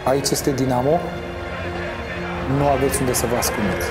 Aici este Dinamo, nu aveți unde să vă ascundeți.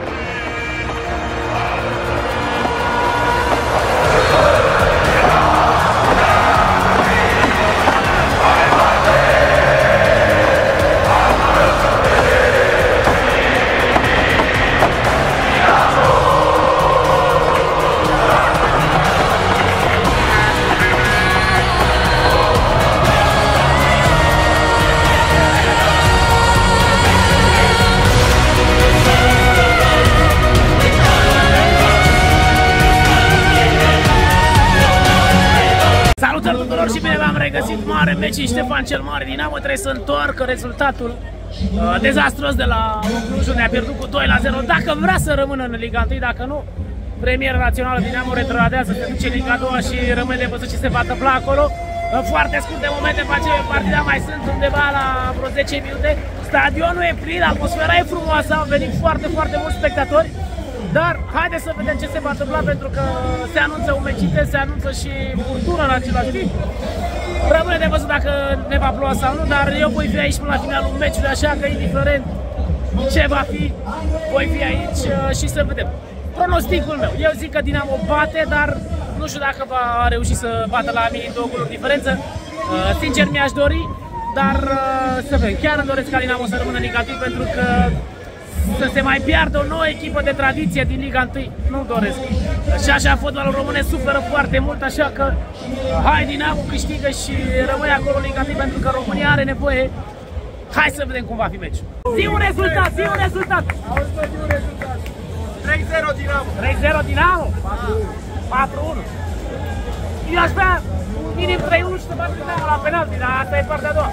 Salutări tuturor și bine v-am regăsit. Mare meci, Ștefan cel Mare. Dinamo trebuie să întoarcă rezultatul dezastruos de la Cluj, unde a pierdut cu 2-0. Dacă vrea să rămână în Liga 1, dacă nu, premiera națională Dinamo retrogradează, se duce în Liga 2 și rămâne de văzut ce se va întâmpla acolo. În foarte scurte momente face partida, mai sunt undeva la vreo 10 minute. Stadionul e plin, atmosfera e frumoasă, au venit foarte mulți spectatori. Dar haideți să vedem ce se va întâmpla, pentru că se anunță un meci intens, se anunță și furtună în același timp. Rămâne de văzut dacă ne va ploua sau nu, dar eu voi fi aici până la finalul meciului, așa că indiferent ce va fi, voi fi aici și să vedem. Pronosticul meu, eu zic că Dinamo bate, dar nu știu dacă va reuși să bată la minim 2 goluri diferență. Sincer mi-aș dori, dar să vedem. Chiar îmi doresc ca Dinamo să rămână negativ, pentru că să se mai piardă o nouă echipă de tradiție din Liga 1, nu doresc. Și așa fotbalul românesc suferă foarte mult, așa că hai Dinamo, câștigă și rămâne acolo în Liga 1, pentru că România are nevoie. Hai să vedem cum va fi meciul. Zi un rezultat, zi un rezultat! Auzi, zi un rezultat! 3-0 Dinamo! 3-0 Dinamo? 4-1. Eu aș vrea minim 3-1 și să bată Dinamo la penalti, dar asta e partea a doua.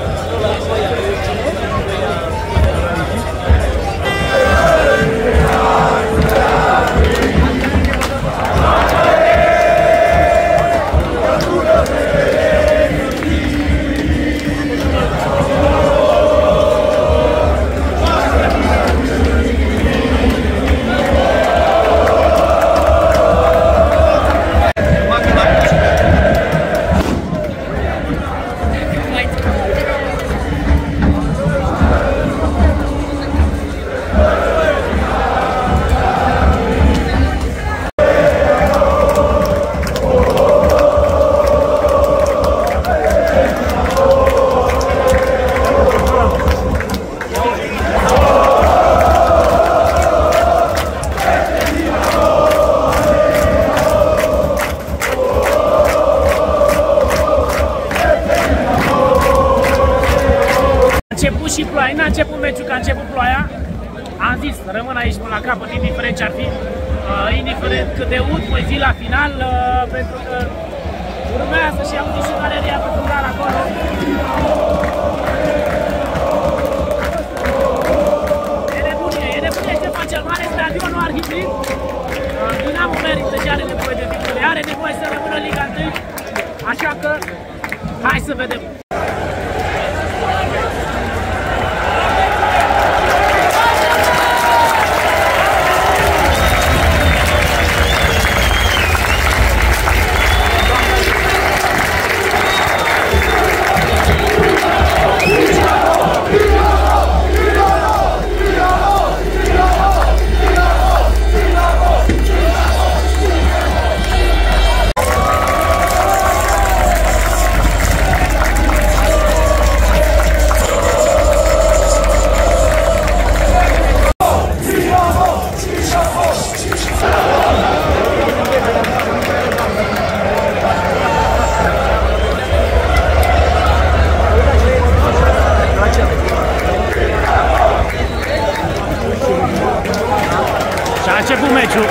Și ploaia, n-a început meciul, că a început ploaia. Am zis, rămân aici până la capăt, indiferent ce ar fi, indiferent cât de ud voi fi la final, pentru că urmează și auzi și galeria pe fundal acolo. E nebunie ce face el mare, stadionul arhibrid. Dinamo merită și are nevoie de victorie, are nevoie să rămână în Liga 1, așa că hai să vedem. Și a început meciul.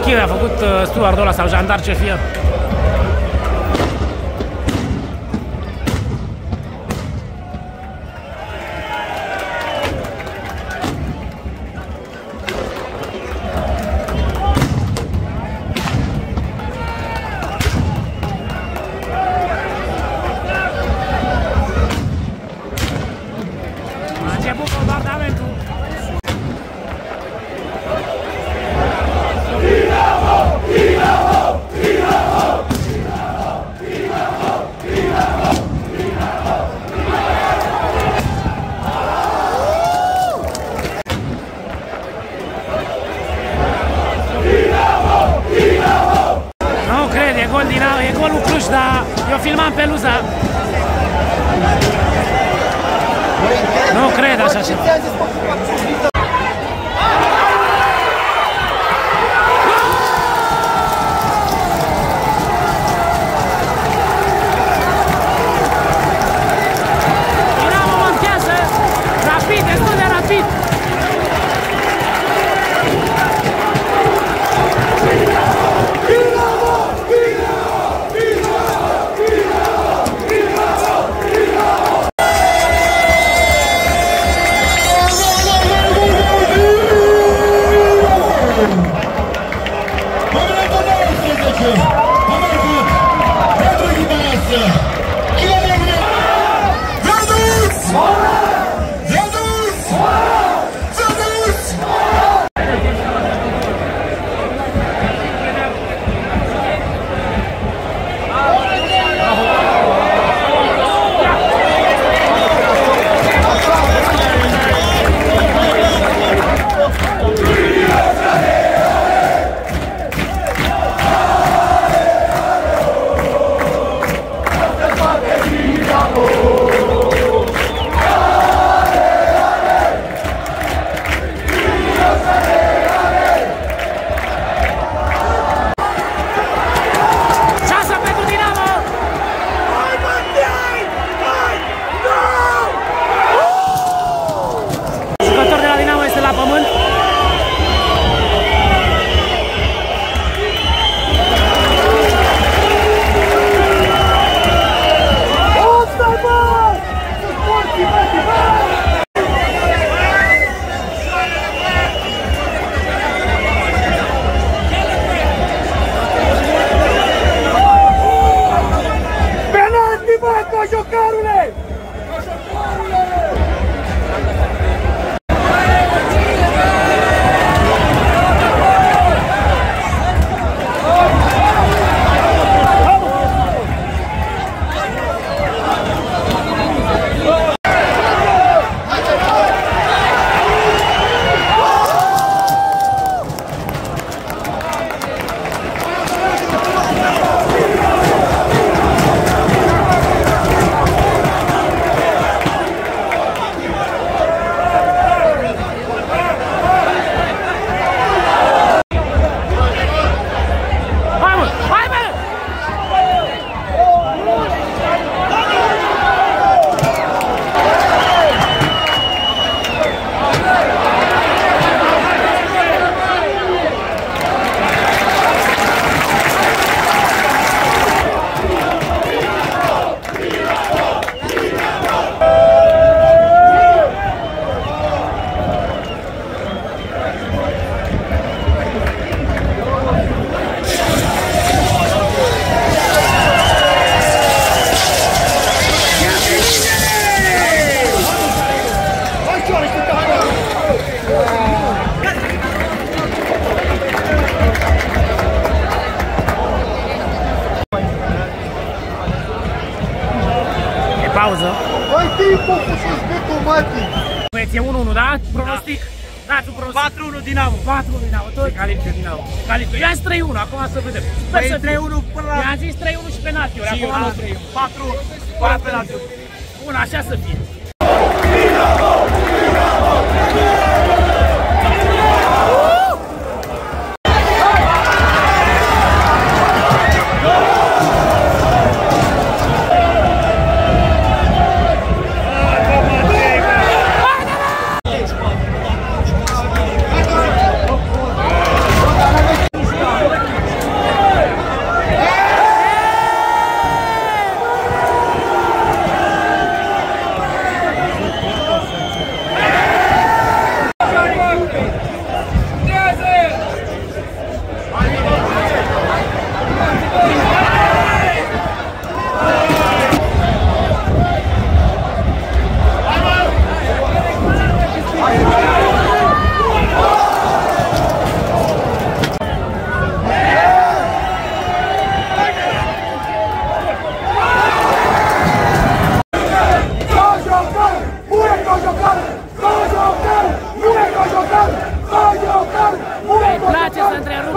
a făcut stewardul ăla sau jandar ce fie. A început bombardamentul. Nu cred, e gol din e golul Cluj, dar eu filmam peluza. Nu cred așa ceva. Dinamo montează rapid, destul de rapid. pauză. Mai timpul cu suspectul Mati. Băieți, e 1-1, da? Pronostic? Dați un pronostic. 4-1 Dinamo. 4-1 Dinamo, tot? Califică Dinamo. Califică. Eu am 3-1, acum să vedem. Sper să 3-1 până la... I-am zis 3-1 și penaltiuri, acum nu 3-1. 4-1, fără penaltiuri. Bun, așa să fie.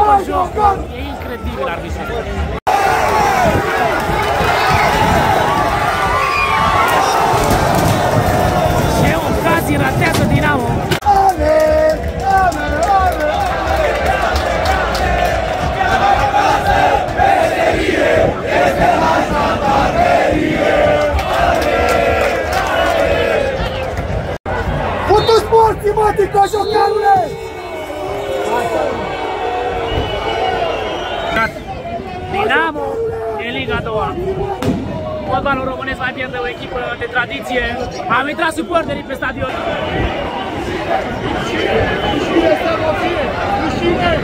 după joc, e incredibil arbitrul. Ce ocazii ratează Dinamo! Putu sporții, mătii, coșocanule! Dinamo e Liga 2. Fotbalul românesc mai pierde o echipă de tradiție. Am intrat suporterii pe stadion. Rușine să vă fie! Rușine!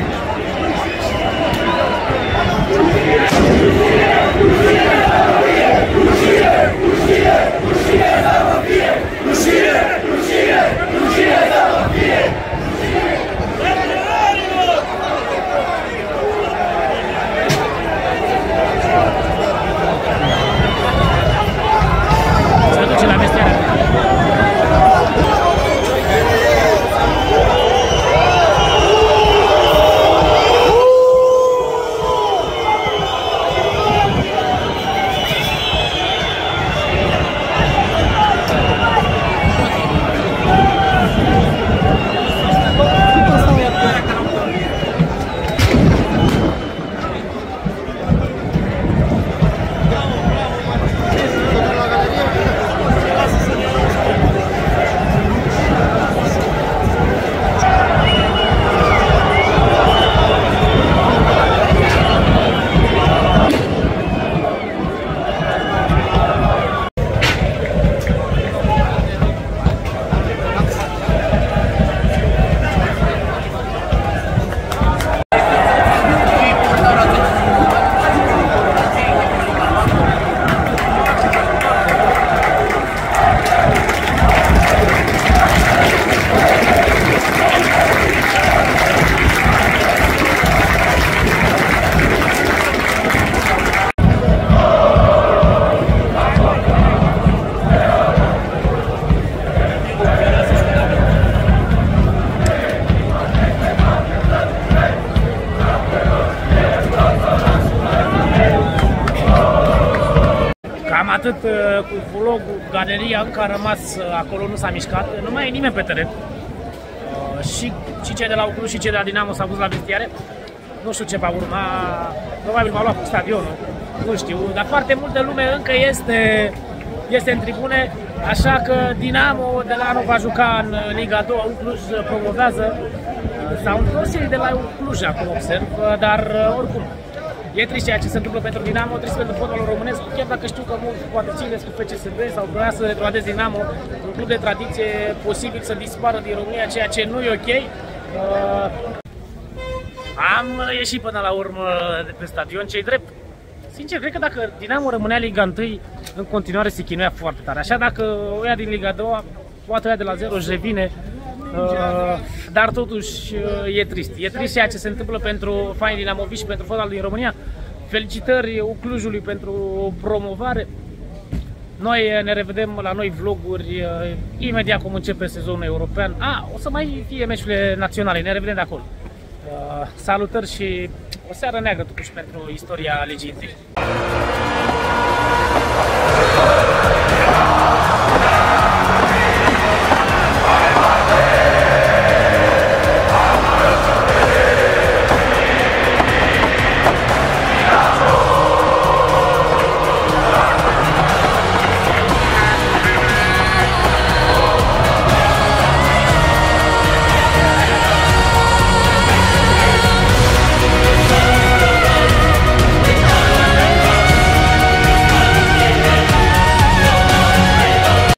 Se duce la vestiară. Cam atât cu vlogul, galeria încă a rămas acolo, nu s-a mișcat, nu mai e nimeni pe teren. Și cei de la Cluj și cei de la Dinamo s-au dus la vestiare. Nu știu ce va urma, probabil va lua cu stadionul, nu știu, dar foarte multă lume încă este în tribune, așa că Dinamo de la anul va juca în Liga 2, Cluj promovează. S-au întors de la Cluj acum observ, dar oricum. E trist ceea ce se întâmplă pentru Dinamo, trist pentru fotbalul românesc, chiar dacă știu că mulți poate țineți cu FCSB sau vrea să retrogradeze Dinamo, un club de tradiție posibil să dispară din România, ceea ce nu e ok. Am ieșit până la urmă de pe stadion, ce-i drept. Sincer, cred că dacă Dinamo rămânea Liga 1, în continuare se chinuia foarte tare. Așa dacă o ia din Liga 2, poate o ia de la 0 și revine. Dar totuși e trist. E trist ceea ce se întâmplă pentru fanii dinamoviști și pentru fotbalul din România. Felicitări Clujului pentru promovare. Noi ne revedem la noi vloguri imediat cum începe sezonul european. O să mai fie meciurile naționale, ne revedem de acolo. Salutări și o seară neagră totuși pentru istoria Ligii 1.